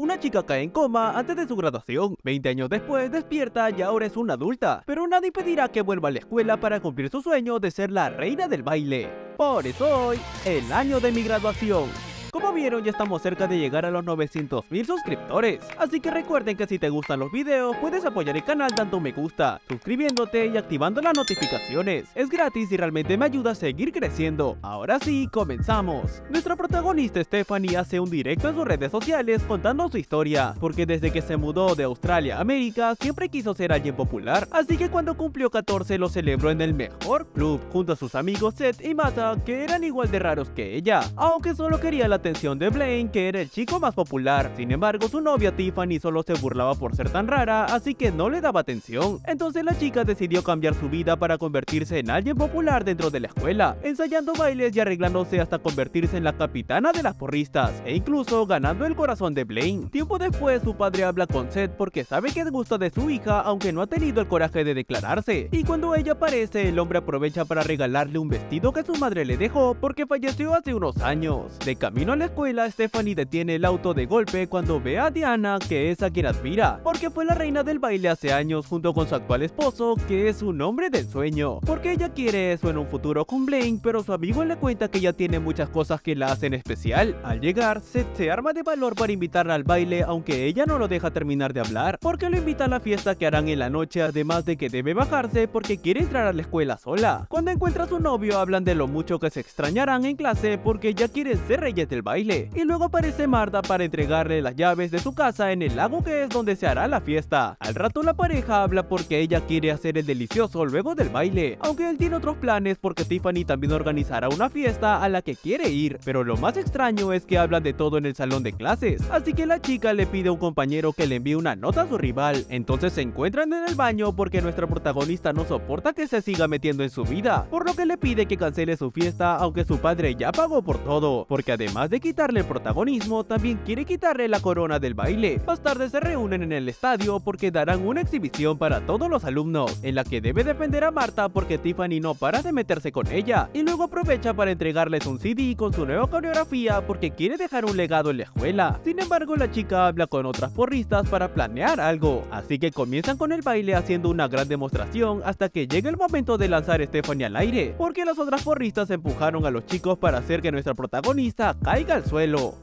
Una chica cae en coma antes de su graduación. 20 años después despierta y ahora es una adulta. Pero nada impedirá que vuelva a la escuela para cumplir su sueño de ser la reina del baile. Por eso hoy, el año de mi graduación. Como vieron, ya estamos cerca de llegar a los 900.000 suscriptores, así que recuerden que si te gustan los videos, puedes apoyar el canal dando un me gusta, suscribiéndote y activando las notificaciones. Es gratis y realmente me ayuda a seguir creciendo. Ahora sí, comenzamos. Nuestra protagonista Stephanie hace un directo en sus redes sociales contando su historia, porque desde que se mudó de Australia a América, siempre quiso ser alguien popular, así que cuando cumplió 14 lo celebró en el mejor club, junto a sus amigos Seth y Mata, que eran igual de raros que ella, aunque solo quería la atención de Blaine, que era el chico más popular. Sin embargo, su novia Tiffany solo se burlaba por ser tan rara, así que no le daba atención. Entonces la chica decidió cambiar su vida para convertirse en alguien popular dentro de la escuela, ensayando bailes y arreglándose hasta convertirse en la capitana de las porristas, e incluso ganando el corazón de Blaine. Tiempo después, su padre habla con Seth porque sabe que es gusto de su hija, aunque no ha tenido el coraje de declararse. Y cuando ella aparece, el hombre aprovecha para regalarle un vestido que su madre le dejó porque falleció hace unos años. De camino a la escuela, Stephanie detiene el auto de golpe cuando ve a Diana, que es a quien admira, porque fue la reina del baile hace años junto con su actual esposo, que es un hombre del sueño, porque ella quiere eso en un futuro con Blaine, pero su amigo le cuenta que ella tiene muchas cosas que la hacen especial. Al llegar, Seth se arma de valor para invitarla al baile, aunque ella no lo deja terminar de hablar, porque lo invita a la fiesta que harán en la noche, además de que debe bajarse porque quiere entrar a la escuela sola. Cuando encuentra a su novio, hablan de lo mucho que se extrañarán en clase porque ya quieren ser reyes del baile. Y luego aparece Marta para entregarle las llaves de su casa en el lago, que es donde se hará la fiesta. Al rato la pareja habla porque ella quiere hacer el delicioso luego del baile, aunque él tiene otros planes porque Tiffany también organizará una fiesta a la que quiere ir. Pero lo más extraño es que hablan de todo en el salón de clases, así que la chica le pide a un compañero que le envíe una nota a su rival. Entonces se encuentran en el baño porque nuestra protagonista no soporta que se siga metiendo en su vida, por lo que le pide que cancele su fiesta, aunque su padre ya pagó por todo, porque además de quitarle el protagonismo, también quiere quitarle la corona del baile. Más tarde se reúnen en el estadio porque darán una exhibición para todos los alumnos, en la que debe defender a Marta porque Tiffany no para de meterse con ella, y luego aprovecha para entregarles un CD con su nueva coreografía porque quiere dejar un legado en la escuela. Sin embargo, la chica habla con otras porristas para planear algo, así que comienzan con el baile haciendo una gran demostración hasta que llega el momento de lanzar a Stephanie al aire, porque las otras porristas empujaron a los chicos para hacer que nuestra protagonista caiga al suelo.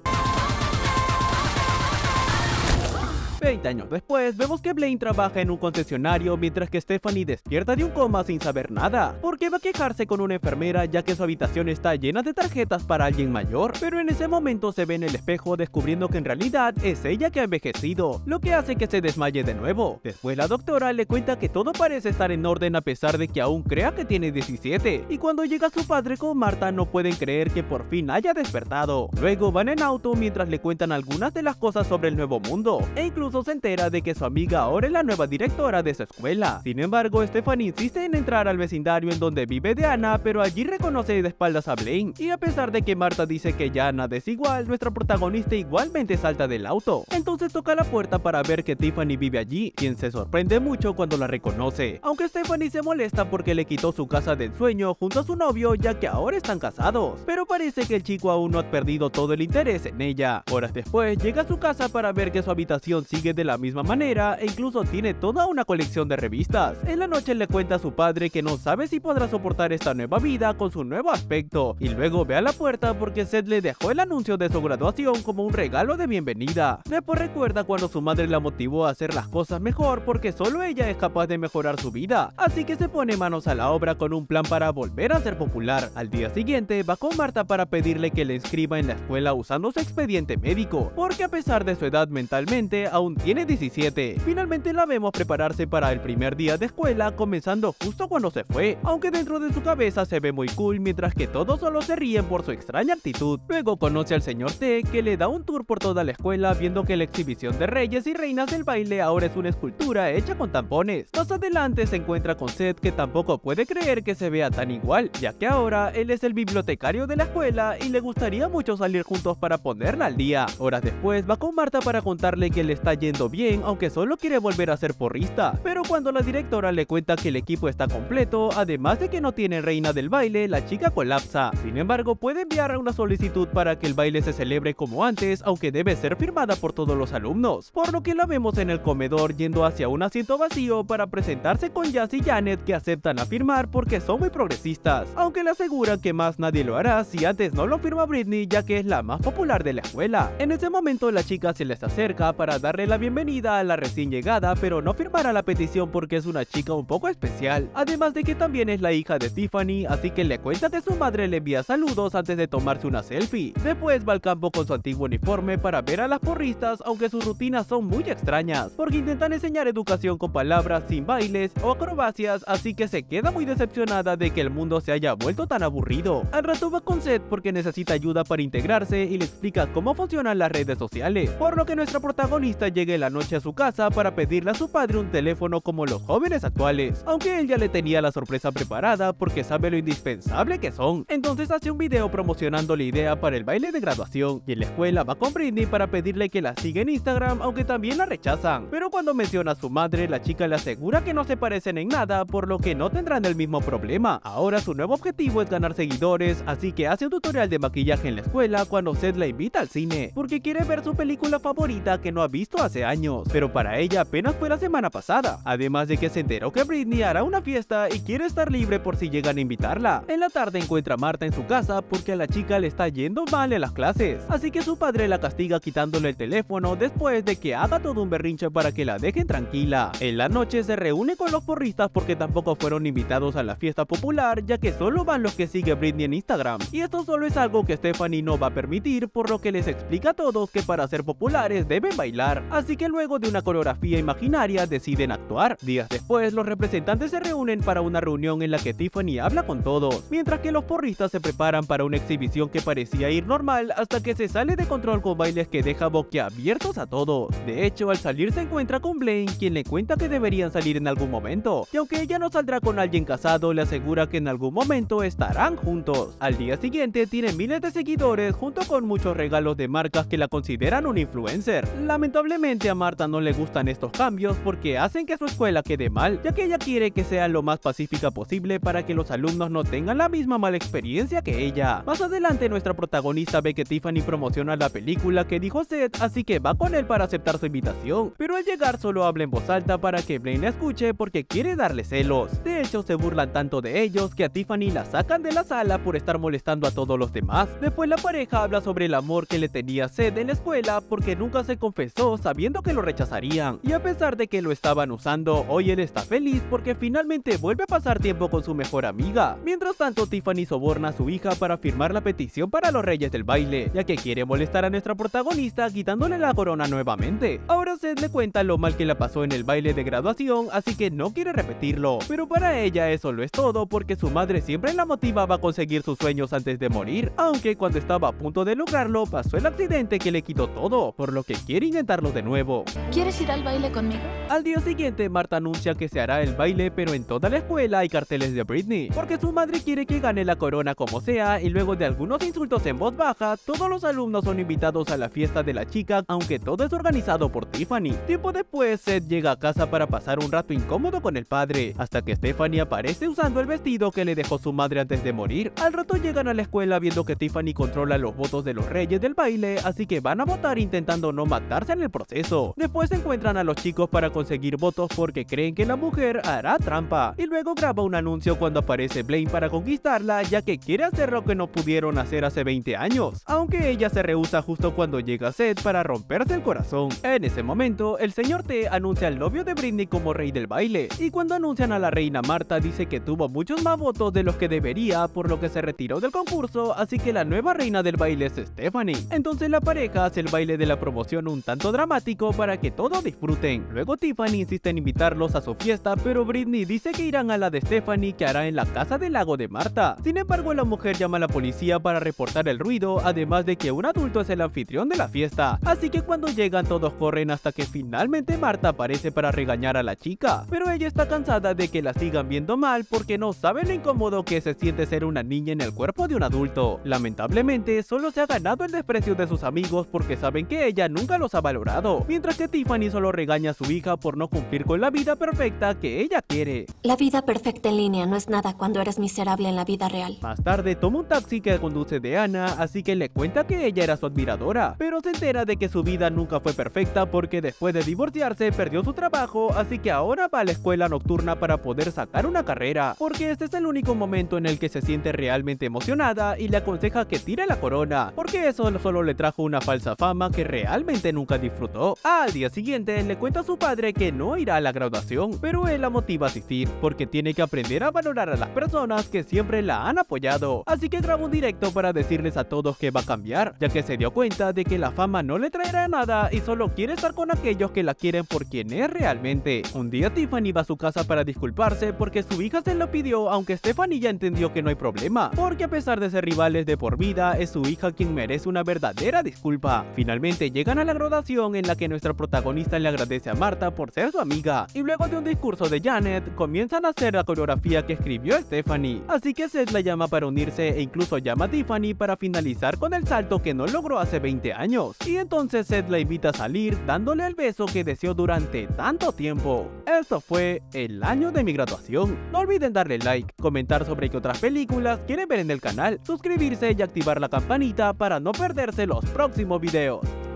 20 años después, vemos que Blaine trabaja en un concesionario mientras que Stephanie despierta de un coma sin saber nada, porque va a quejarse con una enfermera ya que su habitación está llena de tarjetas para alguien mayor, pero en ese momento se ve en el espejo descubriendo que en realidad es ella que ha envejecido, lo que hace que se desmaye de nuevo. Después la doctora le cuenta que todo parece estar en orden a pesar de que aún crea que tiene 17, y cuando llega su padre con Marta no pueden creer que por fin haya despertado. Luego van en auto mientras le cuentan algunas de las cosas sobre el nuevo mundo, e incluso se entera de que su amiga ahora es la nueva directora de su escuela. Sin embargo, Stephanie insiste en entrar al vecindario en donde vive Diana, pero allí reconoce de espaldas a Blaine, y a pesar de que Marta dice que ya nada es igual, nuestra protagonista igualmente salta del auto. Entonces toca la puerta para ver que Tiffany vive allí, quien se sorprende mucho cuando la reconoce, aunque Stephanie se molesta porque le quitó su casa del sueño junto a su novio, ya que ahora están casados, pero parece que el chico aún no ha perdido todo el interés en ella. Horas después llega a su casa para ver que su habitación sigue de la misma manera e incluso tiene toda una colección de revistas. En la noche le cuenta a su padre que no sabe si podrá soportar esta nueva vida con su nuevo aspecto, y luego ve a la puerta porque Seth le dejó el anuncio de su graduación como un regalo de bienvenida. Después recuerda cuando su madre la motivó a hacer las cosas mejor porque solo ella es capaz de mejorar su vida, así que se pone manos a la obra con un plan para volver a ser popular. Al día siguiente va con Marta para pedirle que le inscriba en la escuela usando su expediente médico, porque a pesar de su edad mentalmente aún tiene 17. Finalmente la vemos prepararse para el primer día de escuela, comenzando justo cuando se fue, aunque dentro de su cabeza se ve muy cool mientras que todos solo se ríen por su extraña actitud. Luego conoce al señor T, que le da un tour por toda la escuela viendo que la exhibición de reyes y reinas del baile ahora es una escultura hecha con tampones. Más adelante se encuentra con Seth, que tampoco puede creer que se vea tan igual, ya que ahora él es el bibliotecario de la escuela y le gustaría mucho salir juntos para ponerla al día. Horas después va con Marta para contarle que le está yendo bien, aunque solo quiere volver a ser porrista. Pero cuando la directora le cuenta que el equipo está completo, además de que no tiene reina del baile, la chica colapsa. Sin embargo, puede enviar una solicitud para que el baile se celebre como antes, aunque debe ser firmada por todos los alumnos, por lo que la vemos en el comedor yendo hacia un asiento vacío para presentarse con Jazz y Janet, que aceptan a firmar porque son muy progresistas, aunque le aseguran que más nadie lo hará si antes no lo firma Britney, ya que es la más popular de la escuela. En ese momento la chica se les acerca para darle la bienvenida a la recién llegada, pero no firmará la petición porque es una chica un poco especial, además de que también es la hija de Tiffany, así que le cuenta que su madre le envía saludos antes de tomarse una selfie. Después va al campo con su antiguo uniforme para ver a las porristas, aunque sus rutinas son muy extrañas, porque intentan enseñar educación con palabras sin bailes o acrobacias, así que se queda muy decepcionada de que el mundo se haya vuelto tan aburrido. Al rato va con Seth porque necesita ayuda para integrarse y le explica cómo funcionan las redes sociales, por lo que nuestra protagonista llega en la noche a su casa para pedirle a su padre un teléfono como los jóvenes actuales, aunque él ya le tenía la sorpresa preparada porque sabe lo indispensable que son. Entonces hace un video promocionando la idea para el baile de graduación, y en la escuela va con Britney para pedirle que la siga en Instagram, aunque también la rechazan. Pero cuando menciona a su madre, la chica le asegura que no se parecen en nada, por lo que no tendrán el mismo problema. Ahora su nuevo objetivo es ganar seguidores, así que hace un tutorial de maquillaje en la escuela cuando Seth la invita al cine, porque quiere ver su película favorita que no ha visto hace años, pero para ella apenas fue la semana pasada, además de que se enteró que Britney hará una fiesta y quiere estar libre por si llegan a invitarla. En la tarde encuentra a Marta en su casa porque a la chica le está yendo mal en las clases, así que su padre la castiga quitándole el teléfono después de que haga todo un berrinche para que la dejen tranquila. En la noche se reúne con los porristas porque tampoco fueron invitados a la fiesta popular, ya que solo van los que sigue Britney en Instagram, y esto solo es algo que Stephanie no va a permitir, por lo que les explica a todos que para ser populares deben bailar, así que luego de una coreografía imaginaria deciden actuar. Días después los representantes se reúnen para una reunión en la que Tiffany habla con todos, mientras que los porristas se preparan para una exhibición que parecía ir normal hasta que se sale de control con bailes que deja boquiabiertos a todos. De hecho, al salir se encuentra con Blaine, quien le cuenta que deberían salir en algún momento, y aunque ella no saldrá con alguien casado, le asegura que en algún momento estarán juntos. Al día siguiente tiene miles de seguidores junto con muchos regalos de marcas que la consideran un influencer. Lamentablemente a Marta no le gustan estos cambios porque hacen que su escuela quede mal, ya que ella quiere que sea lo más pacífica posible para que los alumnos no tengan la misma mala experiencia que ella. Más adelante nuestra protagonista ve que Tiffany promociona la película que dijo Seth, así que va con él para aceptar su invitación, pero al llegar solo habla en voz alta para que Blaine la escuche porque quiere darle celos. De hecho se burlan tanto de ellos que a Tiffany la sacan de la sala por estar molestando a todos los demás. Después la pareja habla sobre el amor que le tenía Seth en la escuela porque nunca se confesó sabiendo que lo rechazarían, y a pesar de que lo estaban usando, hoy él está feliz porque finalmente vuelve a pasar tiempo con su mejor amiga. Mientras tanto Tiffany soborna a su hija para firmar la petición para los reyes del baile, ya que quiere molestar a nuestra protagonista quitándole la corona nuevamente. Ahora Seth le cuenta lo mal que la pasó en el baile de graduación, así que no quiere repetirlo, pero para ella eso lo es todo porque su madre siempre la motivaba a conseguir sus sueños antes de morir, aunque cuando estaba a punto de lograrlo pasó el accidente que le quitó todo, por lo que quiere intentarlo de nuevo. ¿Quieres ir al baile conmigo? Al día siguiente Marta anuncia que se hará el baile, pero en toda la escuela hay carteles de Britney, porque su madre quiere que gane la corona como sea, y luego de algunos insultos en voz baja, todos los alumnos son invitados a la fiesta de la chica, aunque todo es organizado por Tiffany. Tiempo después, Seth llega a casa para pasar un rato incómodo con el padre, hasta que Stephanie aparece usando el vestido que le dejó su madre antes de morir. Al rato llegan a la escuela viendo que Tiffany controla los votos de los reyes del baile, así que van a votar intentando no matarse en el proceso. Después encuentran a los chicos para conseguir votos porque creen que la mujer hará trampa, y luego graba un anuncio cuando aparece Blaine para conquistarla, ya que quiere hacer lo que no pudieron hacer hace 20 años, aunque ella se rehúsa justo cuando llega Seth para romperse el corazón. En ese momento, el señor T anuncia al novio de Britney como rey del baile, y cuando anuncian a la reina Marta dice que tuvo muchos más votos de los que debería, por lo que se retiró del concurso, así que la nueva reina del baile es Stephanie. Entonces la pareja hace el baile de la promoción un tanto dramático para que todos disfruten. Luego Tiffany insiste en invitarlos a su fiesta, pero Britney dice que irán a la de Stephanie, que hará en la casa del lago de Marta. Sin embargo, la mujer llama a la policía para reportar el ruido, además de que un adulto es el anfitrión de la fiesta, así que cuando llegan todos corren hasta que finalmente Marta aparece para regañar a la chica, pero ella está cansada de que la sigan viendo mal porque no sabe lo incómodo que se siente ser una niña en el cuerpo de un adulto. Lamentablemente solo se ha ganado el desprecio de sus amigos porque saben que ella nunca los ha valorado. todo, mientras que Tiffany solo regaña a su hija por no cumplir con la vida perfecta que ella quiere. La vida perfecta en línea no es nada cuando eres miserable en la vida real. Más tarde toma un taxi que conduce Deanna, así que le cuenta que ella era su admiradora, pero se entera de que su vida nunca fue perfecta porque después de divorciarse perdió su trabajo, así que ahora va a la escuela nocturna para poder sacar una carrera, porque este es el único momento en el que se siente realmente emocionada y le aconseja que tire la corona, porque eso solo le trajo una falsa fama que realmente nunca disfrutó. Al día siguiente le cuenta a su padre que no irá a la graduación, pero él la motiva a asistir, porque tiene que aprender a valorar a las personas que siempre la han apoyado, así que graba un directo para decirles a todos que va a cambiar, ya que se dio cuenta de que la fama no le traerá nada y solo quiere estar con aquellos que la quieren por quien es realmente. Un día Tiffany va a su casa para disculparse porque su hija se lo pidió, aunque Stephanie ya entendió que no hay problema, porque a pesar de ser rivales de por vida, es su hija quien merece una verdadera disculpa. Finalmente llegan a la graduación en la que nuestra protagonista le agradece a Marta por ser su amiga, y luego de un discurso de Janet, comienzan a hacer la coreografía que escribió Stephanie, así que Seth la llama para unirse e incluso llama a Tiffany para finalizar con el salto que no logró hace 20 años, y entonces Seth la invita a salir dándole el beso que deseó durante tanto tiempo. Esto fue el año de mi graduación. No olviden darle like, comentar sobre qué otras películas quieren ver en el canal, suscribirse y activar la campanita para no perderse los próximos videos.